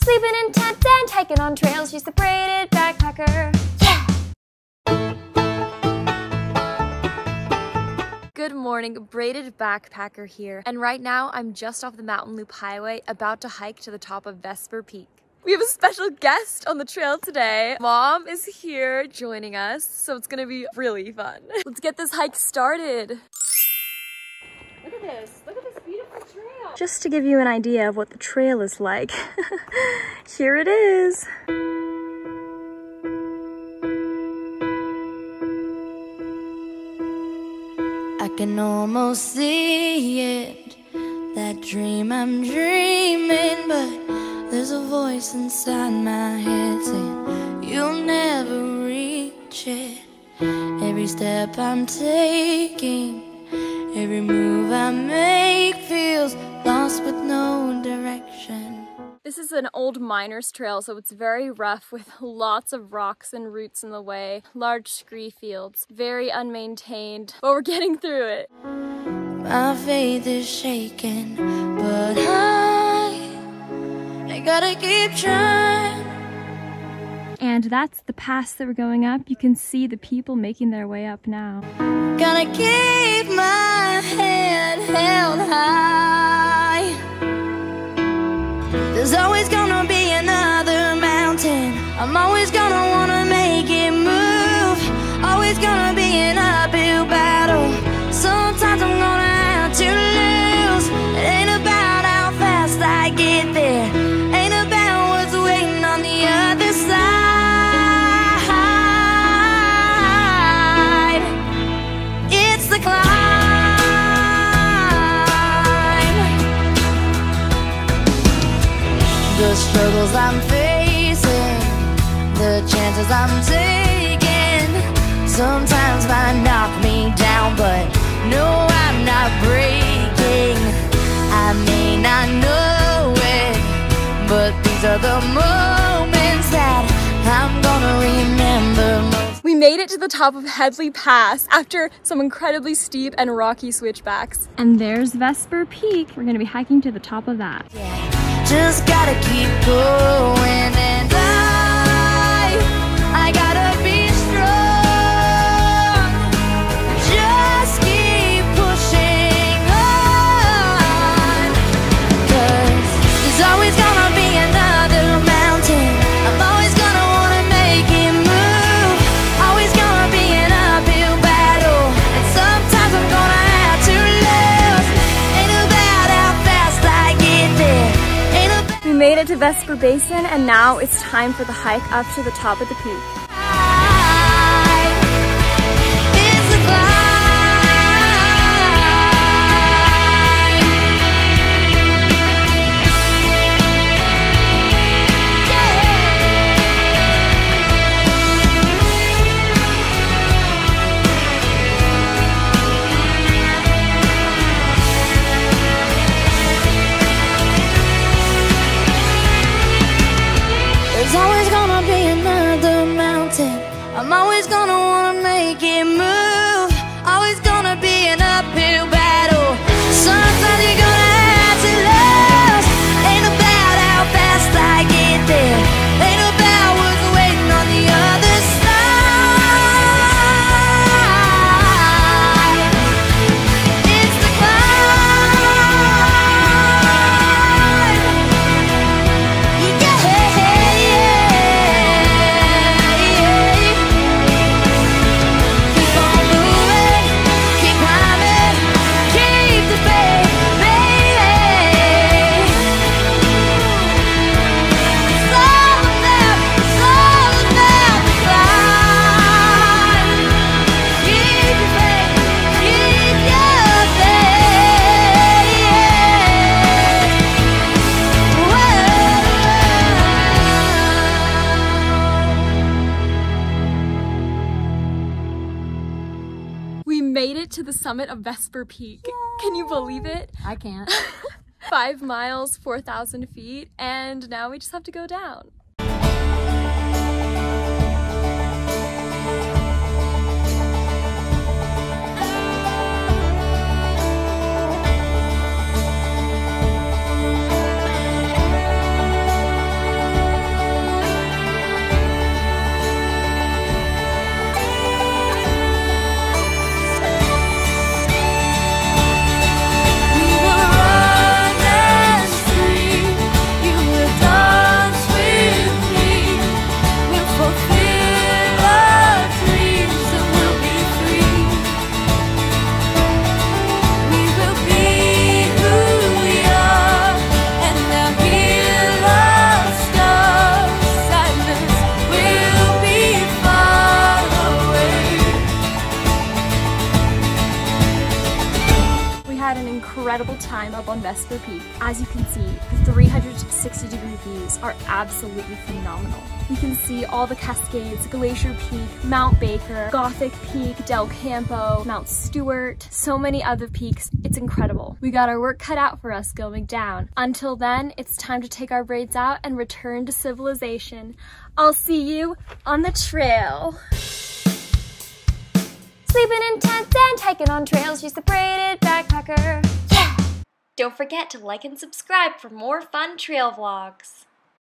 Sleeping in tents and hiking on trails, she's the braided backpacker. Yeah! Good morning, braided backpacker here. And right now I'm just off the Mountain Loop Highway about to hike to the top of Vesper Peak. We have a special guest on the trail today. Mom is here joining us, so it's gonna be really fun. Let's get this hike started. Look at this beautiful trail. Just to give you an idea of what the trail is like, here it is. I can almost see it, that dream I'm dreaming, but there's a voice inside my head saying you'll never reach it. Every step I'm taking, every move I make feels lost with no direction. This is an old miner's trail, so it's very rough with lots of rocks and roots in the way, large scree fields, very unmaintained, but we're getting through it. My faith is shaking, but I gotta keep trying. And that's the pass that we're going up. You can see the people making their way up now. Gotta keep my head held high. There's always gonna be another mountain. I'm always gonna wanna make it move. Always gonna be an uphill battle. Sometimes I'm gonna have to lose. It ain't about how fast I get there. Ain't about what's waiting on the other side. It's the climb. The struggles I'm facing, the chances I'm taking, sometimes might knock me down, but no, I'm not breaking. I may not know it, but these are the moments that I'm gonna remember most. We made it to the top of Headlee Pass after some incredibly steep and rocky switchbacks. And there's Vesper Peak. We're gonna be hiking to the top of that. Yeah. Just gotta keep going, and I gotta be strong. Just keep pushing on, 'cause there's always gonna be another mountain. I'm always gonna wanna make it move. Always gonna be an uphill battle, and sometimes I'm gonna have to lose. Ain't about how fast I get there. We made it to Vesper Basin, and now it's time for the hike up to the top of the peak. It's the climb. There's always gonna be another mountain. I'm always gonna wanna make it move. Always gonna be an uphill battle. Sometimes you're gonna have to lose. Ain't about how fast I get there. Ain't about what's waiting on the other side. It's the climb. Yeah. Keep on moving, keep climbing, keep the faith, baby. It's all about the climb. Keep your faith, keep your faith. We made it to the summit of Vesper Peak. Can you believe it? I can't. 5 miles, 4,000 feet, and now we just have to go down. incredible time up on Vesper Peak. As you can see, the 360-degree views are absolutely phenomenal. You can see all the Cascades, Glacier Peak, Mount Baker, Gothic Peak, Del Campo, Mount Stuart, so many other peaks. It's incredible. We got our work cut out for us going down. Until then, it's time to take our braids out and return to civilization. I'll see you on the trail. Sleeping in tents and hiking on trails, she's the braided backpacker. Yeah! Don't forget to like and subscribe for more fun trail vlogs.